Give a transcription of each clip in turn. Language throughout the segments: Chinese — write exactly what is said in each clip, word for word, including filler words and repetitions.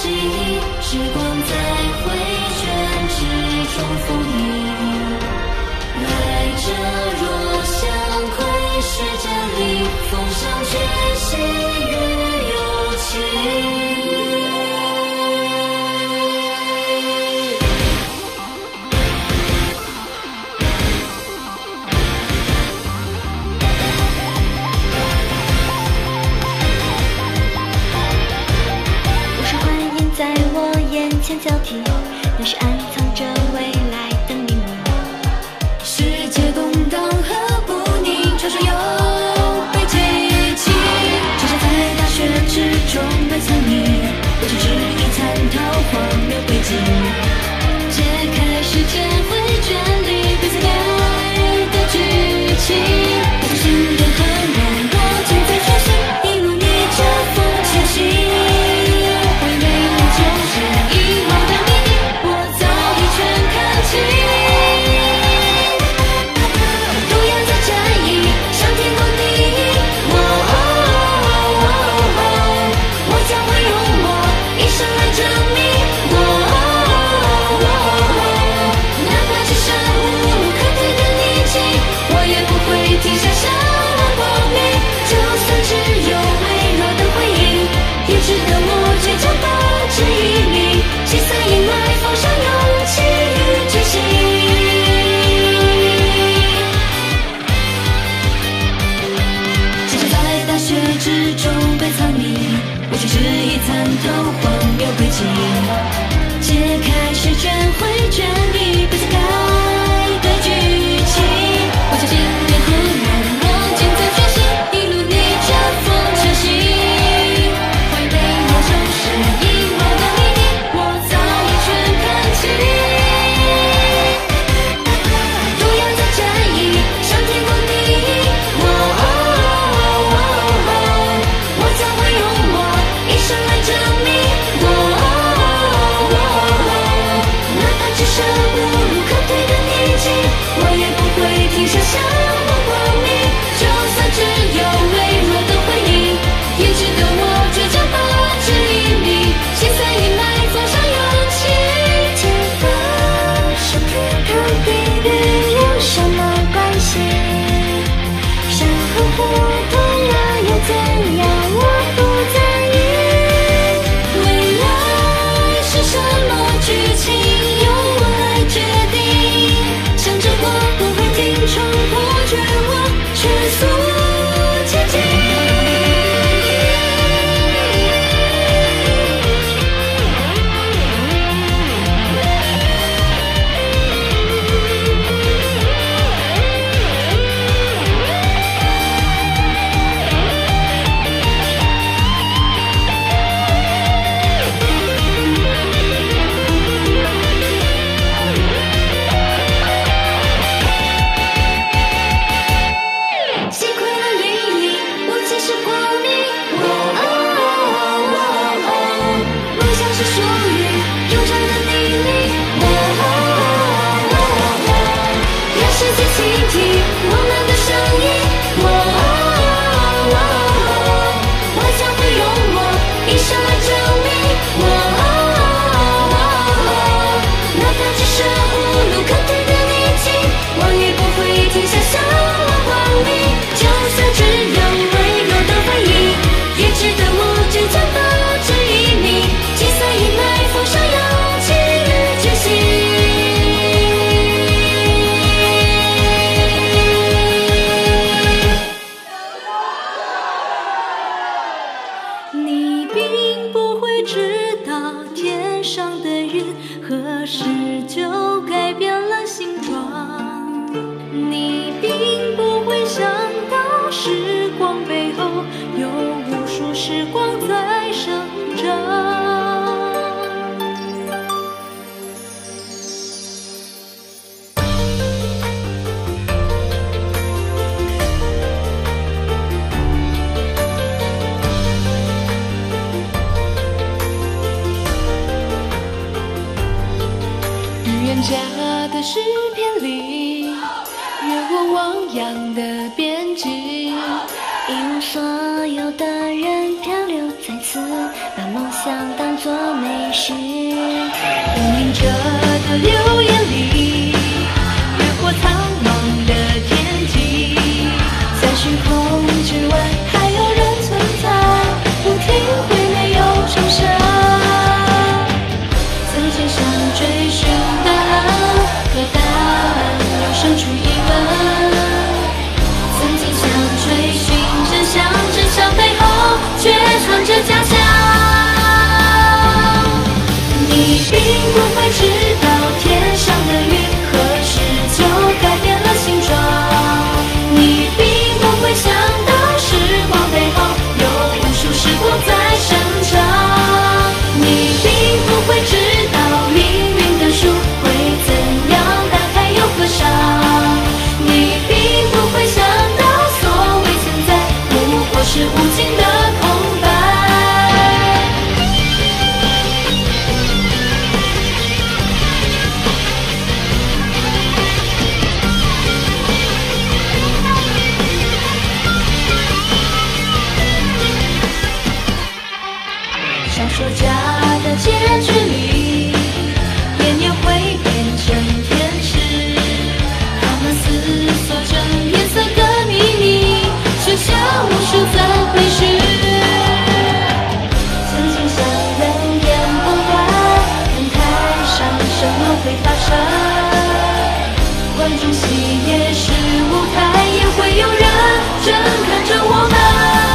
记忆，时光在回旋之中丰盈。来者若相窥，是这里风霜却细雨有情。前交替，那是暗藏着未来的秘密。世界动荡和不宁，传说又被记起。就像在大雪之中被藏匿，我只是一参透荒谬轨迹。揭开时间会卷离彼此爱的剧情。我相信任何人，我正在觉醒，一路逆着风前行。揭开试卷会卷离彼此该的剧情。我相信任何人，我尽在决心，一路逆着风前行。会被我收拾遗忘的秘密，我早已全看清。路遥在战役，上天光地，我我将会用我一生来证明。我也不会停下向往光明，就算只有微弱的回应，也值得我倔强把持一米，心碎阴霾风上勇气。天和是天和地狱有什么关系？山和湖断了又怎样？我不在意。未来是什么剧情，由我来决定。向着我不会停，冲破绝望，全速前进。 家的诗篇里，越过汪洋的边际， 一无所有的人漂流在此。 次把梦想当作美食。无名者的流言里，越过苍茫的天际，在虚空之外还有人存在，不停会没有重生。曾经想追寻答案，可答案又生出疑问。曾经想追寻真相，真相背后却藏着假象。你并不会知道，天上的云何时就改变了形状。你并不会想到，时光背后有无数时光在生长。你并不会知道，命运的书会怎样打开又合上。你并不会想到，所谓存在不过是无尽的空白。小说家的结局里，演员会变成天使，他们思索着颜色的秘密，写下无数赞美诗。曾经想人言崩坏，看台上什么会发生？观众席也是舞台，也会有人正看着我们。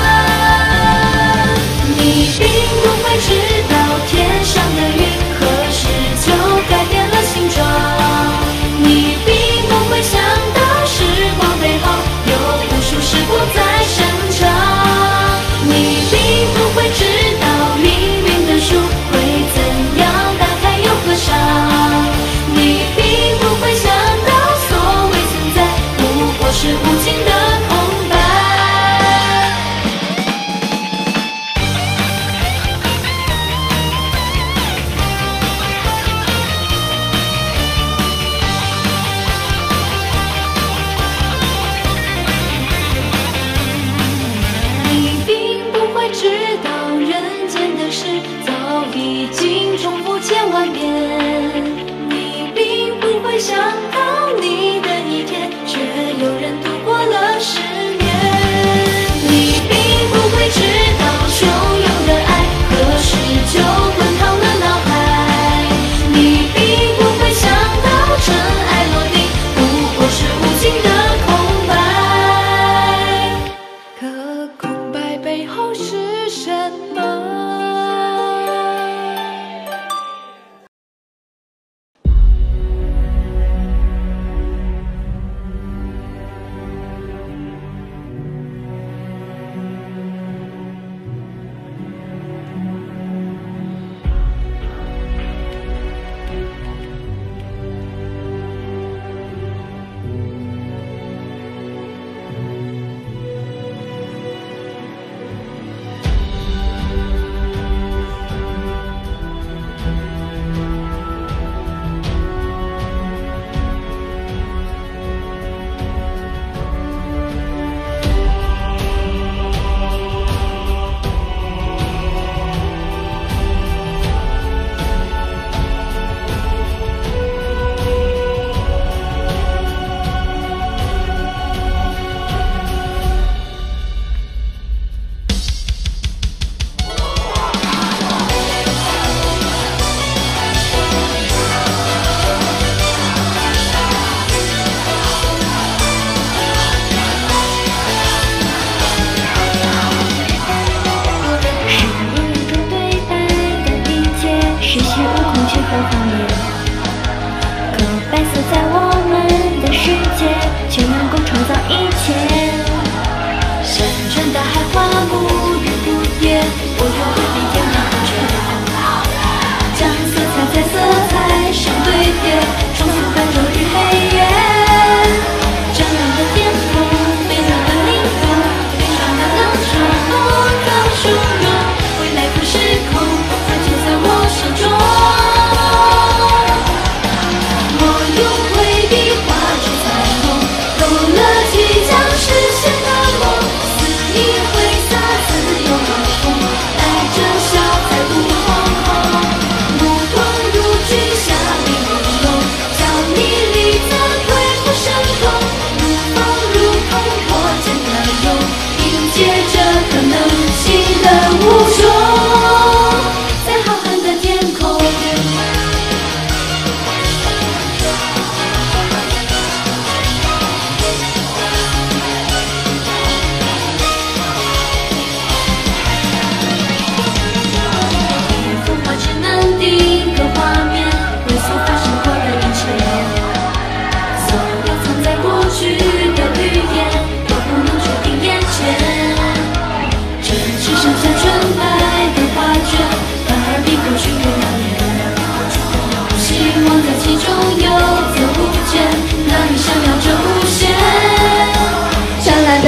你并不会知道，天上的云何时就改变了形状。你并不会想到，时光背后有无数时光在生长。你并不会知道，命运的书会怎样打开又合上。你并不会想到，所谓存在不过是无尽的空白。你并不会知道，人间的事早已经重复千万遍。你并不会想到，你的一天却有人度过了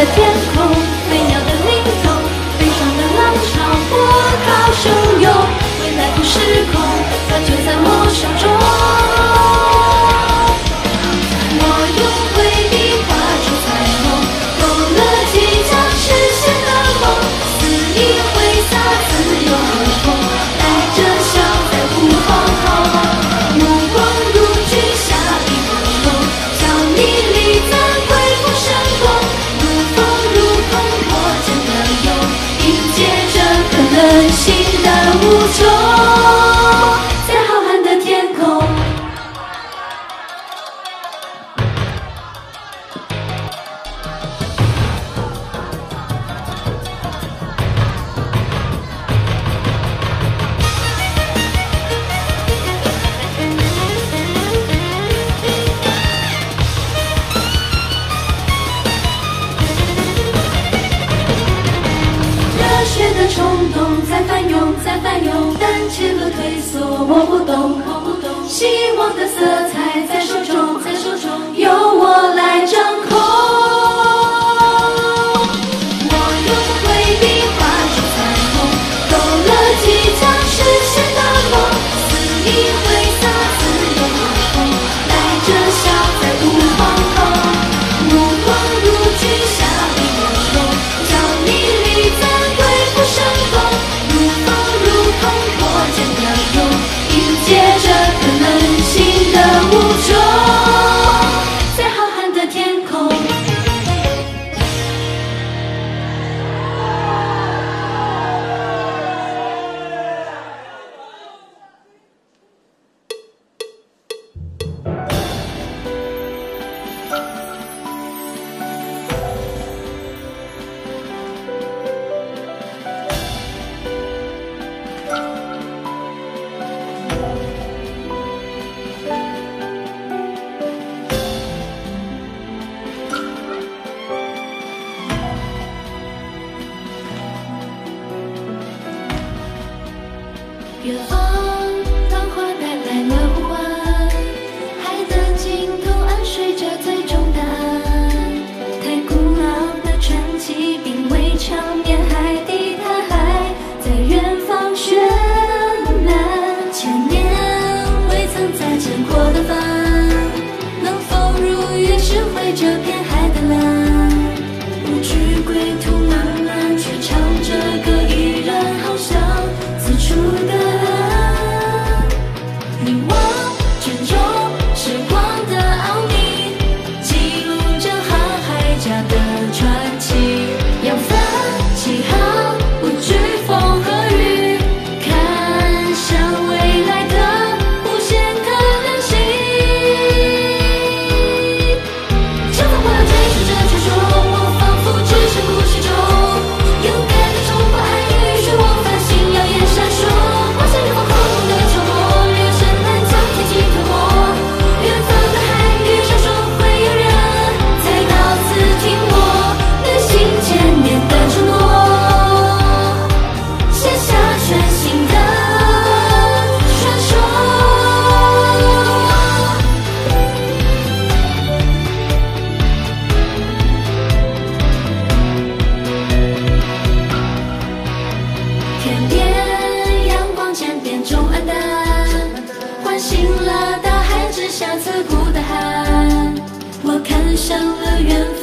的天空，飞鸟的灵动，悲伤的浪潮波涛汹涌，未来不失控，它就在我手中。我用挥笔画出彩虹，勾勒即将实现的梦，肆意挥洒自由如风，带着笑在呼号后，目光如炬下一分钟，叫你力赞恢复生动，如风如空破茧的蛹，迎接这个任性的物种，在浩瀚的天空。热血的冲动在翻涌，在翻涌，胆怯和退缩，我不懂，我不懂。希望的色彩在手中，在手中，由我来掌控。我用挥笔画出彩虹，勾勒即将实现的梦，肆意挥洒自由如风，带着笑在呼号后，目光如炬下一分钟，叫你力赞恢复生动，如风如空破茧的蛹，迎接这个任性的物种，在浩瀚的天空。远方，浪花带来了呼唤，海的尽头暗睡着最终答案。太古老的传奇，并未长眠海底大海，在远方绚烂。千年未曾再见过的帆，能否如约拾回这片海的蓝？不惧归途漫漫，却唱着歌，依然好像此处的岸，凝望卷轴时光的奥秘，记录着航海家的传奇。扬帆起航，不惧风和雨，看向未来的无限可能性。乘风破浪追逐着传说，我仿佛置身故事中，勇敢地冲破爱与水，我发现耀眼闪烁。望向远方空空的潮波，越深蓝将天际吞没。远方的海域闪烁，会有人才到此停泊，履行千年的承诺，写下全新的传说。天边阳光渐变中黯淡，唤醒了大海之下刺骨的喊。我看向了远方。